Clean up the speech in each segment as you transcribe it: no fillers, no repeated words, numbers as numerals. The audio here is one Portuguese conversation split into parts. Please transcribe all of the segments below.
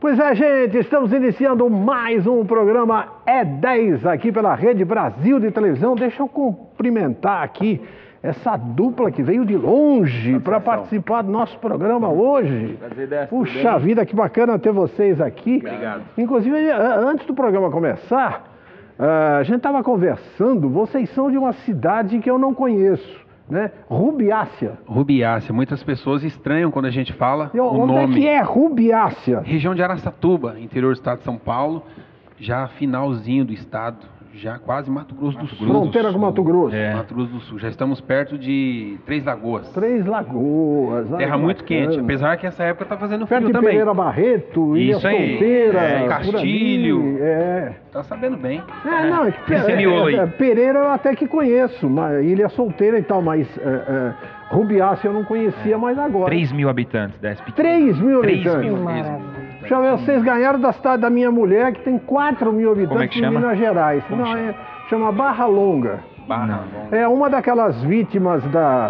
Pois é, gente, estamos iniciando mais um programa E10 aqui pela Rede Brasil de Televisão. Deixa eu cumprimentar aqui essa dupla que veio de longe para participar do nosso programa hoje. Puxa vida, que bacana ter vocês aqui. Obrigado. Inclusive, antes do programa começar, a gente estava conversando, vocês são de uma cidade que eu não conheço, né? Rubiácea. Rubiácea. Muitas pessoas estranham quando a gente fala o Onde nome. é que é Rubiácea? Região de Araçatuba, interior do estado de São Paulo, já finalzinho do estado, já quase Mato Grosso do Sul. Fronteira com Mato Grosso. Mato Grosso do Sul. Já estamos perto de Três Lagoas. Três Lagoas. Terra muito quente, apesar que essa época tá fazendo frio perto de também. Pereira Barreto, Ilha Isso aí. Solteira, Castilho. por ali, Tá sabendo bem. Não, é que Esse miolo aí. Pereira eu até que conheço, mas Ilha Solteira e tal, mas Rubiácea eu não conhecia, mas agora. 3 mil habitantes, 10 pequenos. 3 mil 3 habitantes. mil mesmo. Deixa eu ver, vocês ganharam da cidade da minha mulher, que tem 4 mil habitantes Como é que em chama? Minas Gerais. Como Não, chama? chama Barra Longa. Barra. É uma daquelas vítimas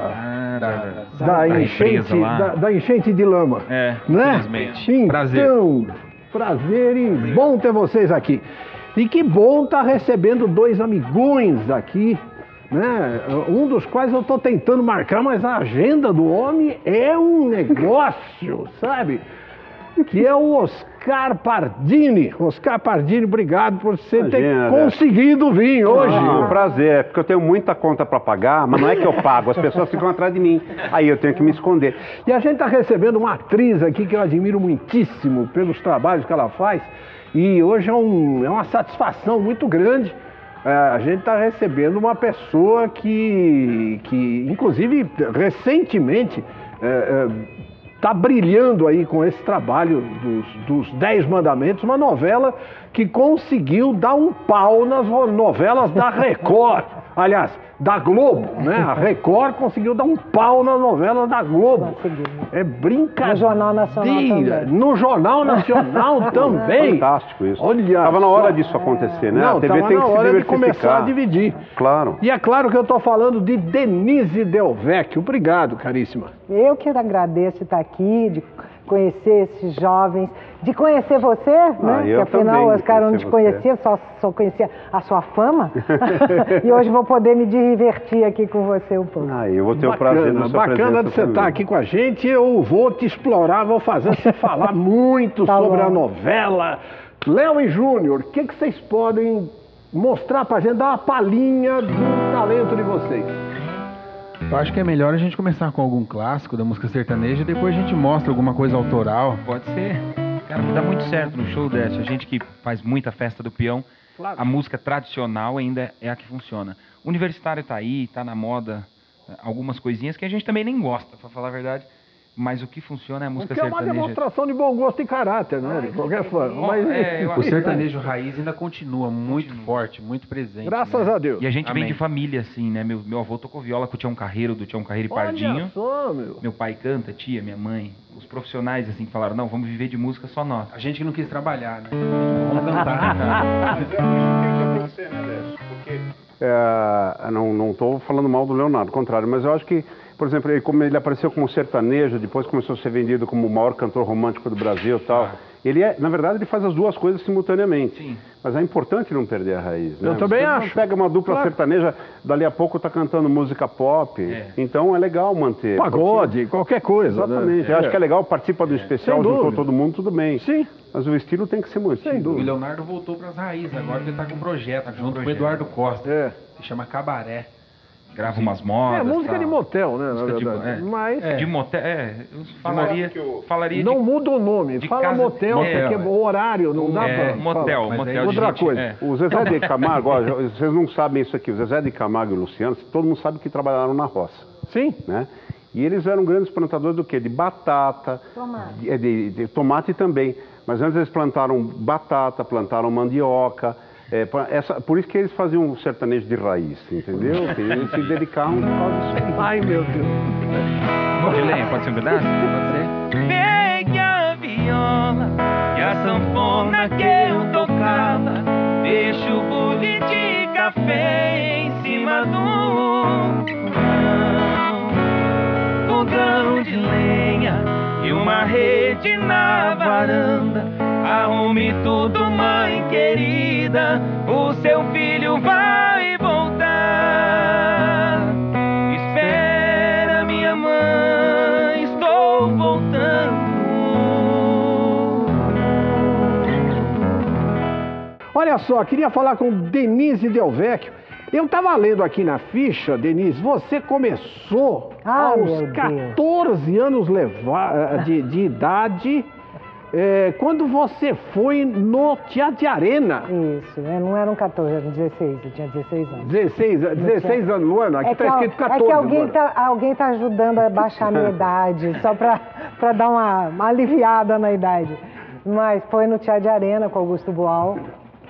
da enchente, empresa lá. da enchente de lama. É, né? infelizmente. Então, prazer e bom ter vocês aqui. E que bom estar recebendo dois amigões aqui, né? Um dos quais eu estou tentando marcar, mas a agenda do homem é um negócio, sabe? Que é o Oscar Pardini. Oscar Pardini, obrigado por você ter conseguido vir hoje. Um prazer, porque eu tenho muita conta para pagar, mas não é que eu pago, as pessoas ficam atrás de mim, aí eu tenho que me esconder. E a gente está recebendo uma atriz aqui que eu admiro muitíssimo pelos trabalhos que ela faz, e hoje é uma satisfação muito grande. A gente está recebendo uma pessoa que inclusive, recentemente, está brilhando aí com esse trabalho dos 10 Mandamentos, uma novela que conseguiu dar um pau nas novelas da Record, aliás, da Globo, né? A Record conseguiu dar um pau nas novelas da Globo. É brincadeira. No Jornal Nacional também. No Jornal Nacional também. Fantástico isso. Olha, estava na hora disso acontecer, né? Não, a TV estava tem na que se hora de diversificar. começar a dividir. Claro. E é claro que eu estou falando de Denise Del Vecchio. Obrigado, caríssima. Eu que agradeço estar aqui, de conhecer esses jovens, de conhecer você, né? eu Porque afinal também os caras não te conhecer conheciam, só conhecia a sua fama. E hoje vou poder me divertir aqui com você um pouco. Eu vou ter o prazer da sua Bacana de você estar aqui com a gente. Eu vou te explorar, vou fazer você falar muito sobre a novela. Léo e Júnior, o que vocês podem mostrar pra gente, dar uma palhinha do talento de vocês? Eu acho que é melhor a gente começar com algum clássico da música sertaneja e depois a gente mostra alguma coisa autoral. Pode ser. Cara, dá muito certo no show desse. A gente que faz muita festa do peão, Claro. a música tradicional ainda é a que funciona. O universitário tá aí, tá na moda, algumas coisinhas que a gente também nem gosta, pra falar a verdade. Mas o que funciona é a música Porque é uma sertaneja. demonstração de bom gosto e caráter, né? De qualquer forma. Mas, O sertanejo raiz ainda continua muito forte, muito presente. graças né? a Deus. E a gente vem Amém. de família, assim, né? Meu avô tocou viola com o Tião Carreiro, do Tião Carreiro e Olha Pardinho. só, meu. Meu pai canta, tia, minha mãe. Os profissionais, assim, que falaram, não, vamos viver de música só nós. A gente que não quis trabalhar, né? Vamos cantar. Não estou falando mal do Leonardo, ao contrário, mas eu acho que, por exemplo, como ele apareceu como sertanejo, depois começou a ser vendido como o maior cantor romântico do Brasil e tal. Ele na verdade, ele faz as duas coisas simultaneamente. Sim. Mas é importante não perder a raiz, né? Eu também Você não acho. pega uma dupla Claro. sertaneja, dali a pouco tá cantando música pop, então é legal manter. Pagode, qualquer coisa. Exatamente. Né? Eu acho que é legal participar do especial, Sem juntou dúvida. todo mundo, tudo bem. Sim. Mas o estilo tem que ser mantido. Sem O dúvida. Leonardo voltou pras raízes agora, que ele tá com um projeto junto com o Eduardo Costa. É. Se chama Cabaré. Grava umas modas. É música tal. de motel, né? Música Na de- verdade. é. Mas De motel, eu falaria não muda o nome. de Fala casa- motel, motel, porque o horário não dá pra. motel, falar. motel de Outra gente, coisa. O Zezé de Camargo, ó, vocês não sabem isso aqui, o Zezé de Camargo e o Luciano, todo mundo sabe que trabalharam na roça, Sim. né? E eles eram grandes plantadores do quê? De batata, Tomate. de tomate também. Mas antes eles plantaram batata, plantaram mandioca. Por isso que eles faziam um sertanejo de raiz, entendeu? Que eles se dedicavam por causa disso aí. Ai, meu Deus. De lenha, pode ser um pedaço? Pode ser. Pegue a viola e a sanfona que eu tocava. Deixa o bule de café em cima do fogão de lenha e uma rede na varanda. Arrume tudo, mãe querida, o seu filho vai voltar. Espera, minha mãe, estou voltando. Olha só, queria falar com Denise Del Vecchio. Eu estava lendo aqui na ficha, Denise, você começou aos 14 anos de idade, quando você foi no Teatro de Arena. Isso, não eram 14, eram 16, eu tinha 16 anos. 16 anos, Luana? Aqui está escrito 14. É que alguém tá ajudando a baixar a minha idade, só para dar uma aliviada na idade. Mas foi no Teatro de Arena com Augusto Boal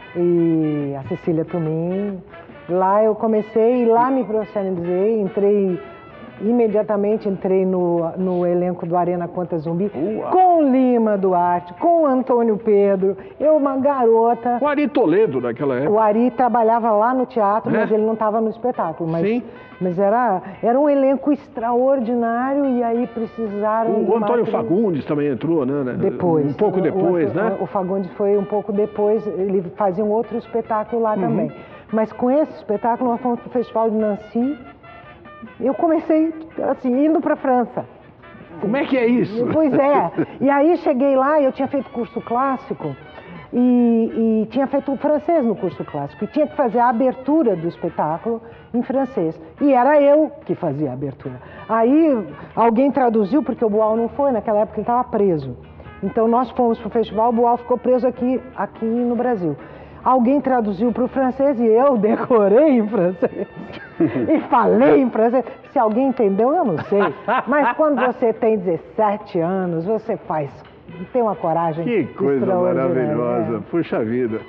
e a Cecília Tumin. Lá eu comecei, lá me profissionalizei, imediatamente entrei no elenco do Arena Conta Zumbi, com Lima Duarte, com Antônio Pedro, eu uma garota. O Ari Toledo naquela época. O Ari trabalhava lá no teatro, mas ele não estava no espetáculo. Sim. Mas era um elenco extraordinário e aí precisaram... O Antônio Fagundes também entrou, né? Depois. Um pouco depois, né? O Fagundes foi um pouco depois, ele fazia um outro espetáculo lá também. Mas com esse espetáculo, nós fomos para o Festival de Nancy. Eu comecei, assim, indo para a França. Como é que é isso? Pois é. E aí cheguei lá, eu tinha feito curso clássico e tinha feito francês no curso clássico. E tinha que fazer a abertura do espetáculo em francês. E era eu que fazia a abertura. Aí alguém traduziu, porque o Boal não foi, naquela época ele estava preso. Então nós fomos para o festival, o Boal ficou preso aqui no Brasil. Alguém traduziu para o francês e eu decorei em francês. E falei em francês. Se alguém entendeu, eu não sei. Mas quando você tem 17 anos, você tem uma coragem extraordinária. Que coisa maravilhosa, puxa vida.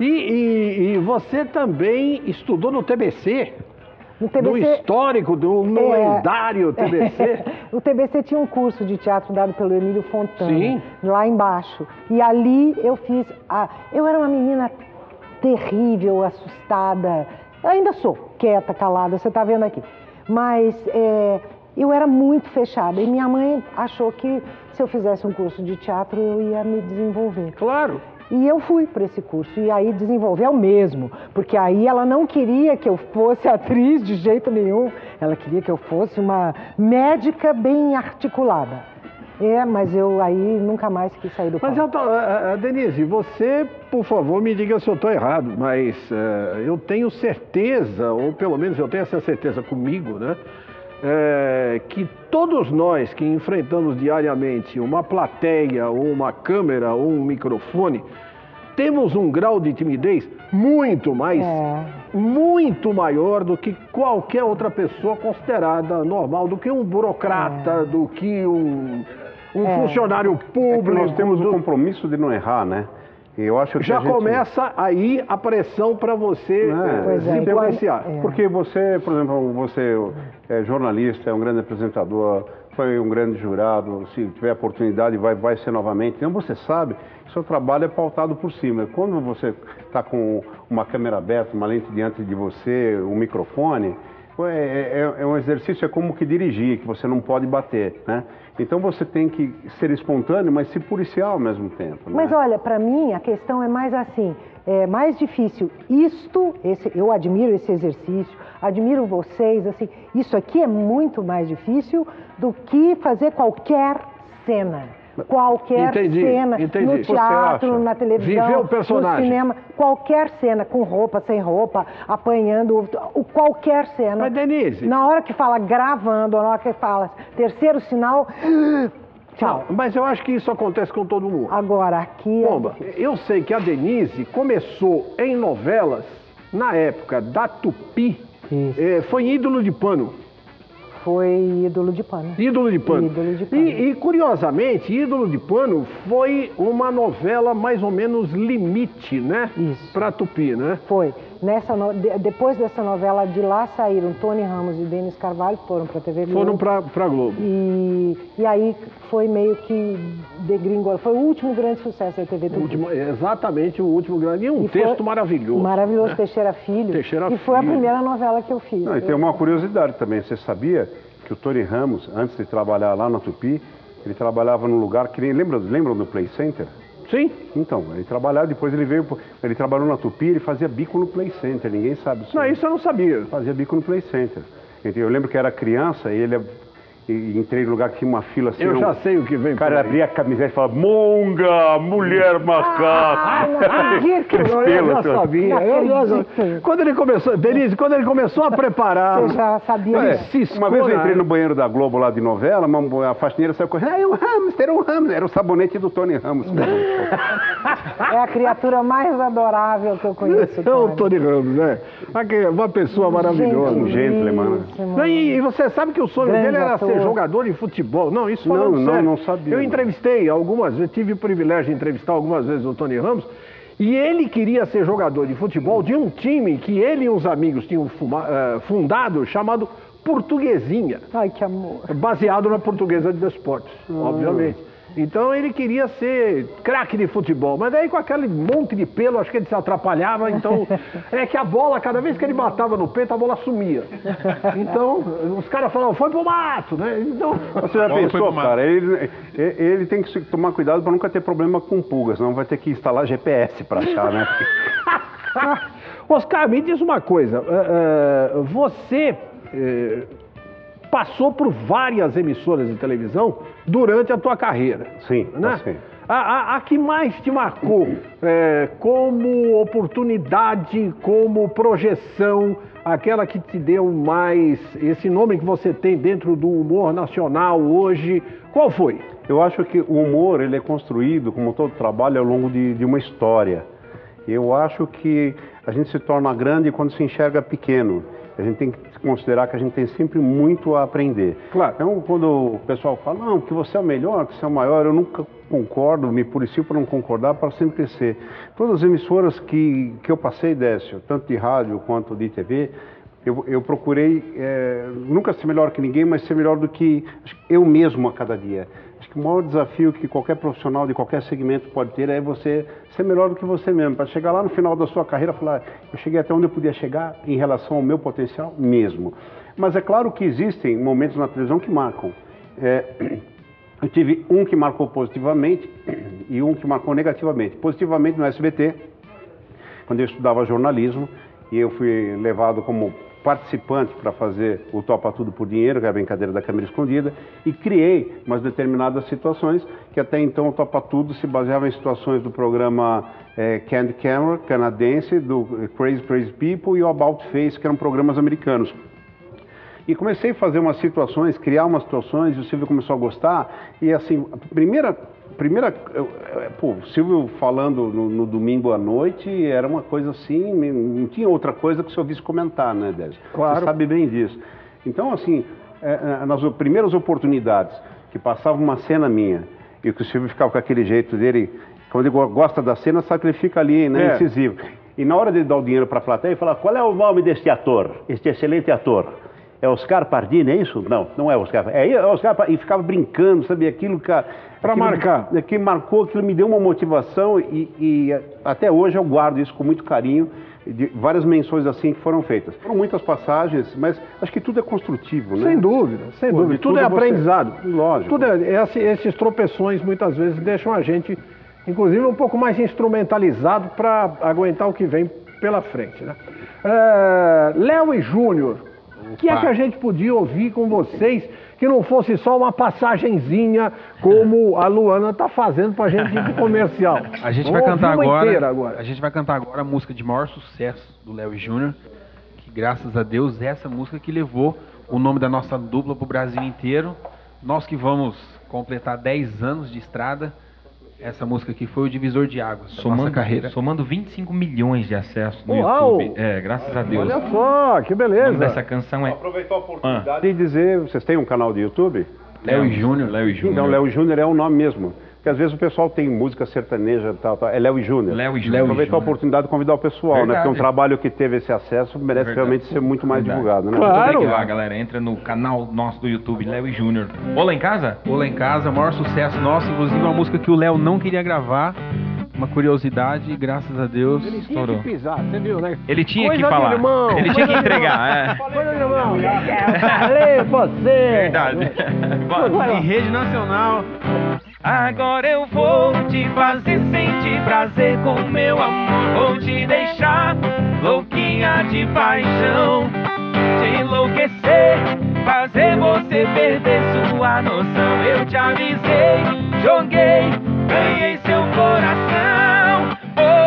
E você também estudou no TBC? No histórico, no lendário TBC? O TBC tinha um curso de teatro dado pelo Emílio Fontana, lá embaixo. E ali eu fiz... Eu era uma menina terrível, assustada. Eu ainda sou quieta, calada, você está vendo aqui. Mas eu era muito fechada. E minha mãe achou que se eu fizesse um curso de teatro, eu ia me desenvolver. Claro. E eu fui para esse curso. E aí desenvolveu mesmo. Porque aí ela não queria que eu fosse atriz de jeito nenhum. Ela queria que eu fosse uma médica bem articulada. Mas eu aí nunca mais quis sair do palco. Mas, Denise, você, por favor, me diga se eu estou errado, mas eu tenho certeza, ou pelo menos eu tenho essa certeza comigo, né? Que todos nós que enfrentamos diariamente uma plateia, ou uma câmera, ou um microfone, temos um grau de timidez muito maior do que qualquer outra pessoa considerada normal, do que um burocrata, do que um funcionário público. Nós temos o compromisso de não errar, né? E eu acho que já começa aí a pressão para você se influenciar. Porque você, por exemplo, você é jornalista, é um grande apresentador, foi um grande jurado, se tiver oportunidade vai ser novamente. Então você sabe que o seu trabalho é pautado por cima. Quando você está com uma câmera aberta, uma lente diante de você, um microfone, é um exercício, é como que dirigir, que você não pode bater, né? Então você tem que ser espontâneo, mas se policiar ao mesmo tempo, né? Mas olha, para mim a questão é mais assim, é mais difícil eu admiro esse exercício, admiro vocês, assim, isso aqui é muito mais difícil do que fazer qualquer cena. Qualquer cena, no teatro, na televisão, viver o personagem. No cinema, qualquer cena, com roupa, sem roupa, apanhando, qualquer cena. Mas, Denise... Na hora que fala gravando, na hora que fala terceiro sinal, tchau. Não, mas eu acho que isso acontece com todo mundo. Agora, aqui... Bomba, eu sei que a Denise começou em novelas, na época da Tupi, foi ídolo de pano. Foi Ídolo de Pano. Ídolo de Pano. Ídolo de Pano. E, curiosamente, Ídolo de Pano foi uma novela mais ou menos limite, né? Isso. Pra Tupi, né? Foi. Depois dessa novela, de lá saíram Tony Ramos e Denis Carvalho, foram pra TV Globo. Foram pra Globo. E aí foi meio que degringolado. Foi o último grande sucesso da TV Tupi. Exatamente, o último grande. E texto maravilhoso. Maravilhoso, né? Teixeira Filho. Teixeira Filho. Foi a Filho. primeira novela que eu fiz. Não, e tem uma curiosidade também. Você sabia que o Tony Ramos, antes de trabalhar lá na Tupi, ele trabalhava num lugar que nem... Lembram do Play Center? Sim. Então, ele trabalhava, depois ele trabalhou na Tupi, ele fazia bico no Play Center, ninguém sabe disso. Não, isso eu não sabia. Fazia bico no Play Center. Então, eu lembro que era criança e entrei no lugar que tinha uma fila assim. Eu já sei o que vem. O cara abria a camiseta e falava, monga, mulher macaco. Eu já sabia. Quando ele começou, Denise, quando ele começou a preparar... Você já sabia. Uma vez eu entrei no banheiro da Globo lá de novela, a faxineira saiu correndo, é um hamster, era o sabonete do Tony Ramos. É a criatura mais adorável que eu conheço. É o Tony Ramos, né? Uma pessoa maravilhosa. Um gentleman. E você sabe que o sonho dele era ser jogador de futebol. Não, isso falando sério. Não sabia. Eu entrevistei algumas vezes, tive o privilégio de entrevistar algumas vezes o Tony Ramos, e ele queria ser jogador de futebol de um time que ele e uns amigos tinham fundado, chamado Portuguesinha. Ai, que amor. Baseado na Portuguesa de Desportos, obviamente. Então ele queria ser craque de futebol, mas daí com aquele monte de pelo, acho que ele se atrapalhava, então é que a bola, cada vez que ele matava no peito, a bola sumia. Então, os caras falavam, foi pro mato, né? Então, você já pensou, cara, ele tem que tomar cuidado para nunca ter problema com pulgas, senão vai ter que instalar GPS para achar, né? Oscar, me diz uma coisa, você... passou por várias emissoras de televisão durante a tua carreira. Sim, né? Sim. A que mais te marcou como oportunidade, como projeção, aquela que te deu mais, esse nome que você tem dentro do humor nacional hoje, qual foi? Eu acho que o humor, ele é construído, como todo trabalho, ao longo de uma história. Eu acho que a gente se torna grande quando se enxerga pequeno. A gente tem que considerar que a gente tem sempre muito a aprender. Claro. Então, quando o pessoal fala, não, que você é o melhor, que você é o maior, eu nunca concordo, me policio para não concordar, para sempre crescer. Todas as emissoras que eu passei, Décio, tanto de rádio quanto de TV, eu procurei nunca ser melhor que ninguém, mas ser melhor do que eu mesmo a cada dia. Acho que o maior desafio que qualquer profissional de qualquer segmento pode ter é você ser melhor do que você mesmo, para chegar lá no final da sua carreira e falar, eu cheguei até onde eu podia chegar em relação ao meu potencial mesmo. Mas é claro que existem momentos na televisão que marcam. Eu tive um que marcou positivamente e um que marcou negativamente. Positivamente no SBT, quando eu estudava jornalismo, e eu fui levado como participante para fazer o Topa Tudo por Dinheiro, que é a brincadeira da câmera escondida, e criei umas determinadas situações, que até então o Topa Tudo se baseava em situações do programa Candid Camera, canadense, do Crazy Crazy People e o About Face, que eram programas americanos. E comecei a fazer umas situações, criar umas situações, e o Silvio começou a gostar, e assim, a primeira o Silvio falando no domingo à noite era uma coisa assim, não tinha outra coisa que o senhor ouvisse comentar, né, Décio? Claro. Você sabe bem disso. Então, assim, nas primeiras oportunidades que passava uma cena minha e que o Silvio ficava com aquele jeito dele, quando ele gosta da cena, sabe que ele fica ali, né, incisivo. E na hora de dar o dinheiro para a plateia, ele fala, qual é o nome deste ator, este excelente ator? É Oscar Pardini, é isso? Não, não é Oscar. É Oscar Pardini. E ficava brincando, sabe? Aquilo, cara... Para marcar. Aquilo marcou, aquilo me deu uma motivação e até hoje eu guardo isso com muito carinho, de várias menções assim que foram feitas. Foram muitas passagens, mas acho que tudo é construtivo, né? Sem dúvida, sem dúvida. Tudo é aprendizado. Lógico. Tudo esses tropeções muitas vezes deixam a gente, inclusive, um pouco mais instrumentalizado para aguentar o que vem pela frente, né? Léo e Júnior, o que é que a gente podia ouvir com vocês que não fosse só uma passagenzinha como a Luana está fazendo para a gente ir de comercial? A gente vai cantar agora. A gente vai cantar agora a música de maior sucesso do Léo e Júnior, que graças a Deus essa música que levou o nome da nossa dupla para o Brasil inteiro. Nós que vamos completar 10 anos de estrada, essa música aqui foi o divisor de águas da nossa carreira. Somando 25 milhões de acessos no Uau! YouTube. Graças a Deus. Olha só, que beleza. O nome dessa canção é... Aproveitar a oportunidade de dizer, vocês têm um canal de YouTube? Léo e Júnior. Então, Léo e Júnior é o nome mesmo. Porque às vezes o pessoal tem música sertaneja e tal, é Léo e Júnior. Léo e Júnior. Aproveitar a oportunidade de convidar o pessoal, Verdade. né? Porque um trabalho que teve esse acesso merece realmente ser muito mais divulgado, né? Claro. Então tem que ir lá, galera. Entra no canal nosso do YouTube, Léo e Júnior. Olá em casa? Olá em casa, o maior sucesso nosso, inclusive uma música que o Léo não queria gravar, uma curiosidade, e graças a Deus estourou. Pisar, você viu, né? Ele tinha Coisa que falar. de irmão. Ele tinha que entregar. Coisa de irmão. Falei você. Verdade. Em rede nacional. Agora eu vou te fazer sentir prazer com meu amor. Vou te deixar louquinha de paixão, te enlouquecer, fazer você perder sua noção. Eu te avisei, joguei, ganhei seu coração.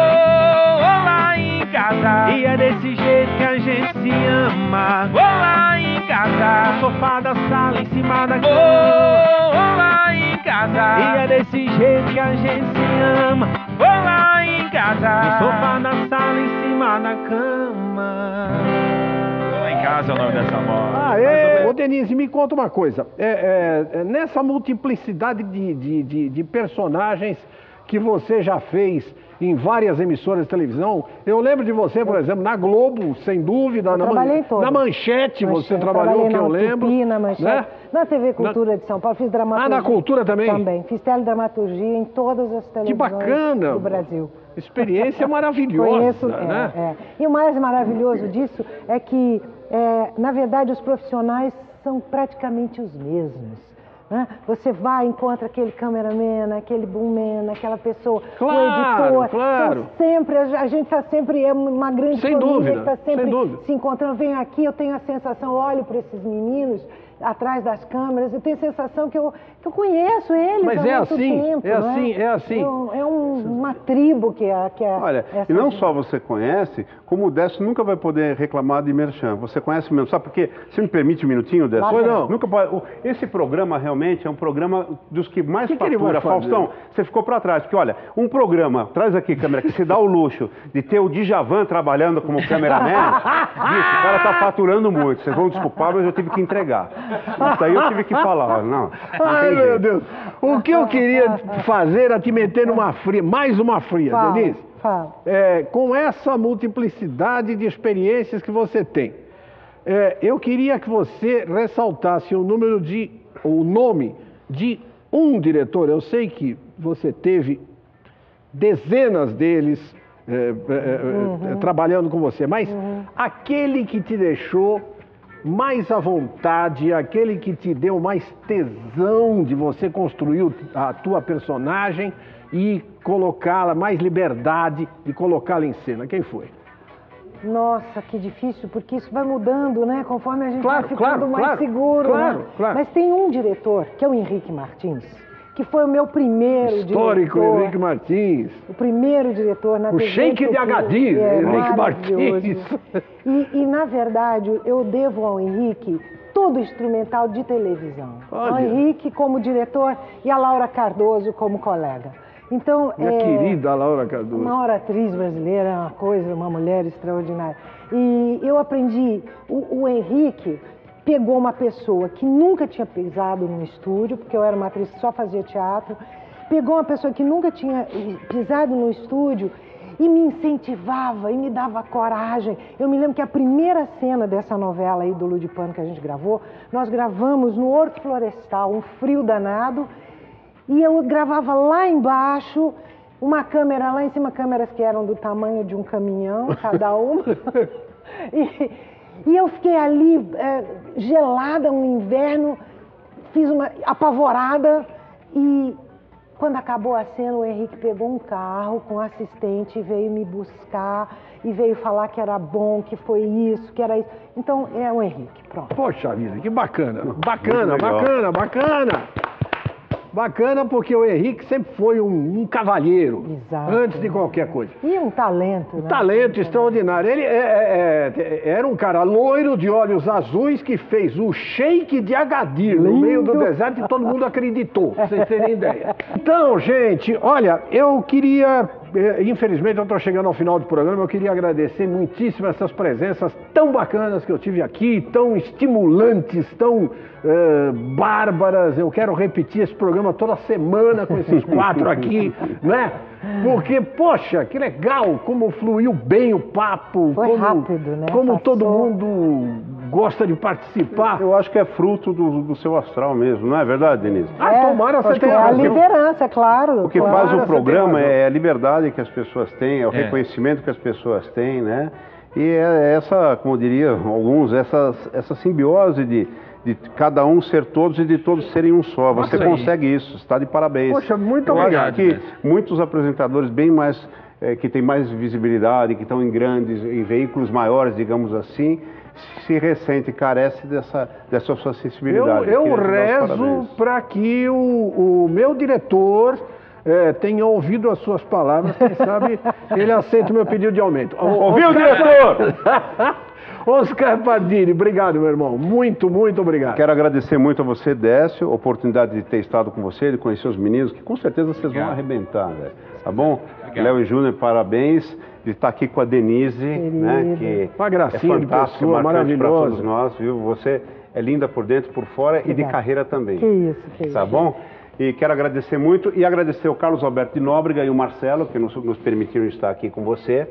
Oh, lá em casa, e é desse jeito que a gente se ama. Oh, lá em casa, no sofá da sala, em cima da cama. Oh, lá em casa, e é desse jeito que a gente se ama. Oh, lá em casa, no sofá da sala, em cima da cama. Lá em casa é o nome dessa moda. Ô Denise, me conta uma coisa. Nessa multiplicidade de personagens que você já fez em várias emissoras de televisão, eu lembro de você, por exemplo, na Globo, sem dúvida, na Manchete você trabalhou, que eu lembro. Tupi, na Manchete, né? Na TV Cultura de São Paulo, fiz dramaturgia. Na Cultura também? Também, fiz teledramaturgia em todas as televisões do Brasil. Experiência maravilhosa. Conheço, né? E o mais maravilhoso disso é que, na verdade, os profissionais são praticamente os mesmos. Né? Você vai, encontra aquele cameraman, aquele boomman, aquela pessoa, o editor. Claro. Sempre, a gente está sempre, é uma grande família que está sempre se encontrando. Venho aqui, eu tenho a sensação, olho para esses meninos atrás das câmeras, eu tenho a sensação que eu conheço eles há muito tempo. É assim. É uma tribo que é. Olha, e não só você conhece, como o Décio nunca vai poder reclamar de merchan. Você conhece mesmo, sabe por quê? Você me permite um minutinho, Décio? Pois não. Nunca pode. Esse programa realmente é um programa dos que mais fatura. Faustão, você ficou para trás, porque olha, um programa, traz aqui câmera, que se dá o luxo de ter o Djavan trabalhando como cameraman, bicho, o cara tá faturando muito. Vocês vão desculpar, mas eu tive que entregar. Isso aí eu tive que falar. Não Ai, meu Deus. O que eu queria fazer era te meter numa fria, mais uma fria, Denise. Fala. Com essa multiplicidade de experiências que você tem, eu queria que você ressaltasse o nome de um diretor. Eu sei que você teve dezenas deles trabalhando com você, mas aquele que te deixou mais à vontade, aquele que te deu mais tesão de você construir a tua personagem e colocá-la, mais liberdade de colocá-la em cena. Quem foi? Nossa, que difícil, porque isso vai mudando, né? Conforme a gente vai ficando mais seguro. Claro. Mas tem um diretor, que é o Henrique Martins, que foi o meu primeiro histórico diretor. Henrique Martins. O primeiro diretor na TV. O Sheik de Agadir, Henrique Martins. E, na verdade, eu devo ao Henrique todo o instrumental de televisão. Olha. Ao Henrique como diretor e a Laura Cardoso como colega. Então, minha querida Laura Cardoso. Uma atriz brasileira, uma mulher extraordinária. E eu aprendi, o Henrique pegou uma pessoa que nunca tinha pisado num estúdio, porque eu era uma atriz que só fazia teatro, pegou uma pessoa que nunca tinha pisado num estúdio e me incentivava e me dava coragem. Eu me lembro que a primeira cena dessa novela aí do Lua de Pano que a gente gravou, nós gravamos no Horto Florestal, um frio danado, e eu gravava lá embaixo, uma câmera lá em cima, câmeras que eram do tamanho de um caminhão, cada uma. E eu fiquei ali, gelada, um inverno, fiz uma apavorada, e quando acabou a cena, o Henrique pegou um carro com assistente e veio me buscar, e veio falar que era bom, que foi isso, que era isso. Então, é o Henrique, pronto. Poxa vida, que bacana, bacana. Bacana porque o Henrique sempre foi um cavalheiro. Exato. Antes de qualquer coisa. E um talento, né? Talento extraordinário. Ele era um cara loiro, de olhos azuis, que fez o Sheik de Agadir no meio do deserto e todo mundo acreditou, pra vocês terem ideia. Então, gente, olha, eu queria... Infelizmente eu estou chegando ao final do programa, eu queria agradecer muitíssimo essas presenças tão bacanas que eu tive aqui, tão estimulantes, tão bárbaras. Eu quero repetir esse programa toda semana com esses 4 aqui, né? Porque, poxa, que legal como fluiu bem o papo. Foi rápido, né? Como todo mundo gosta de participar. Eu acho que é fruto do seu astral mesmo, não é verdade, Denise? Tomara você ter razão. A liderança, claro. O que faz o programa é a liberdade que as pessoas têm, é o reconhecimento que as pessoas têm, né? E essa, como diriam alguns, essa simbiose de cada um ser todos e de todos serem um só. Você consegue isso, está de parabéns. Poxa, muito obrigado. Eu acho que Décio. muitos apresentadores bem mais, que têm mais visibilidade, que estão em veículos maiores, digamos assim, se ressente, carece dessa sua sensibilidade. Eu rezo para que o meu diretor tenha ouvido as suas palavras, quem sabe ele aceita o meu pedido de aumento. Ouviu, diretor? Oscar Pardini, obrigado, meu irmão. Muito, muito obrigado. Quero agradecer muito a você, Décio, a oportunidade de ter estado com você, de conhecer os meninos, que com certeza vocês vão arrebentar, velho. Tá bom? Léo e Júnior, parabéns de estar aqui com a Denise, né? Que uma gracinha é fantástica, de pessoa, maravilhosa. Para todos nós, viu? Você é linda por dentro, por fora e de carreira também. Que isso, que isso. Tá bom? E quero agradecer muito e agradecer o Carlos Alberto de Nóbrega e o Marcelo, que nos permitiram estar aqui com você.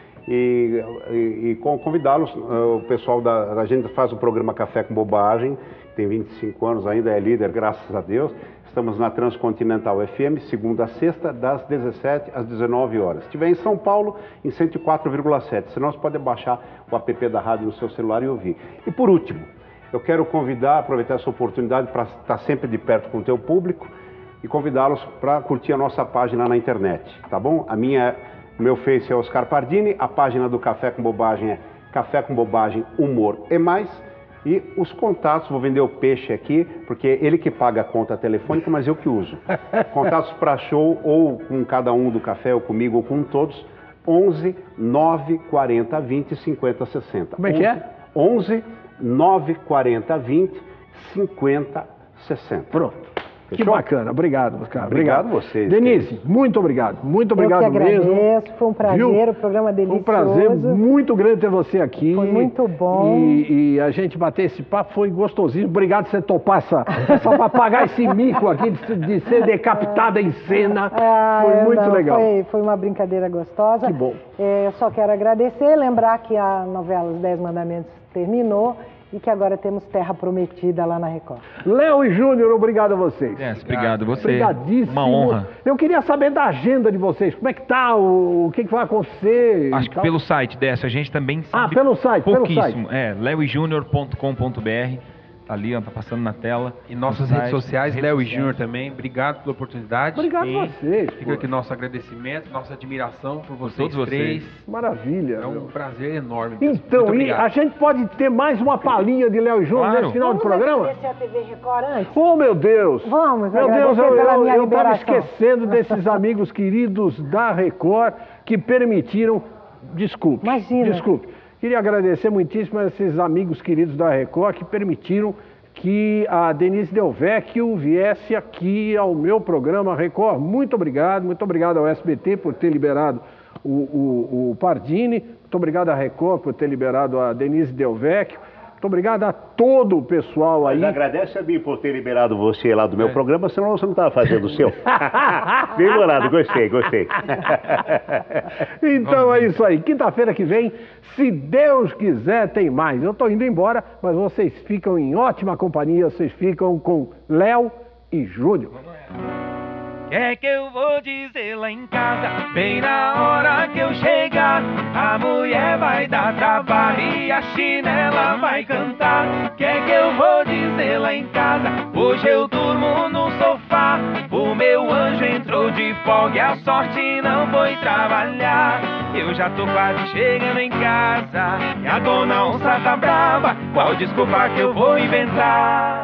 E convidá-los, o pessoal a gente faz o programa Café com Bobagem, tem 25 anos ainda, é líder, graças a Deus. Estamos na Transcontinental FM, segunda a sexta, das 17 às 19 horas. Se estiver em São Paulo, em 104,7. Senão você pode baixar o app da rádio no seu celular e ouvir. E por último, eu quero aproveitar essa oportunidade para estar sempre de perto com o teu público e convidá-los para curtir a nossa página na internet, tá bom? O meu Face é Oscar Pardini, a página do Café com Bobagem é Café com Bobagem Humor e Mais. E os contatos, vou vender o peixe aqui, porque ele que paga a conta telefônica, mas eu que uso. Contatos para show, ou com cada um do café, ou comigo, ou com todos, 11 9 40 20 50 60. Como é que é? 11 9 40 20 50 60. Pronto. Que bacana, obrigado, Oscar. Obrigado a vocês. Denise, muito obrigado Eu que mesmo. agradeço, foi um prazer, o programa delicioso. Foi um prazer muito grande ter você aqui. Foi muito bom. E a gente bater esse papo foi gostosíssimo. Obrigado por você topar para pagar esse mico aqui de ser decapitada em cena. Foi muito legal. Foi uma brincadeira gostosa. Que bom. Eu só quero agradecer, lembrar que a novela Os 10 Mandamentos terminou e que agora temos Terra Prometida lá na Record. Léo e Júnior, obrigado a vocês. Obrigado a você. Obrigadíssimo. Uma honra. Eu queria saber da agenda de vocês. Como é que tá? O que vai acontecer? Acho que pelo site, Décio, a gente também sabe pelo site, pouquíssimo. leojunior.com.br. Tá ali, ó, tá passando na tela. E nossas redes sociais, Léo e Júnior também. Obrigado pela oportunidade. Obrigado a vocês. Fica aqui nosso agradecimento, nossa admiração por vocês todos três. Maravilha. É um prazer enorme. Então, a gente pode ter mais uma palhinha de Léo e Júnior nesse final do programa? Vamos agradecer a TV Record antes? Oh, meu Deus! Vamos, meu Deus, eu estava liberação. esquecendo desses amigos queridos da Record que permitiram... Desculpe. Imagina. Desculpe. Queria agradecer muitíssimo a esses amigos queridos da Record que permitiram que a Denise Del Vecchio viesse aqui ao meu programa Record. Muito obrigado ao SBT por ter liberado o Pardini, muito obrigado à Record por ter liberado a Denise Del Vecchio, muito obrigado a todo o pessoal aí. Mas agradece a mim por ter liberado você lá do meu programa, senão você não estava fazendo o seu. Bem bolado, gostei. Então é isso aí, quinta-feira que vem, se Deus quiser, tem mais. Eu estou indo embora, mas vocês ficam em ótima companhia, vocês ficam com Léo e Júnior. Que eu vou dizer lá em casa, bem na hora que eu chegar? A mulher vai dar trabalho e a chinela vai cantar. Que eu vou dizer lá em casa? Hoje eu durmo no sofá. O meu anjo entrou de folga e a sorte não foi trabalhar. Eu já tô quase chegando em casa e a dona onça tá brava. Qual desculpa que eu vou inventar?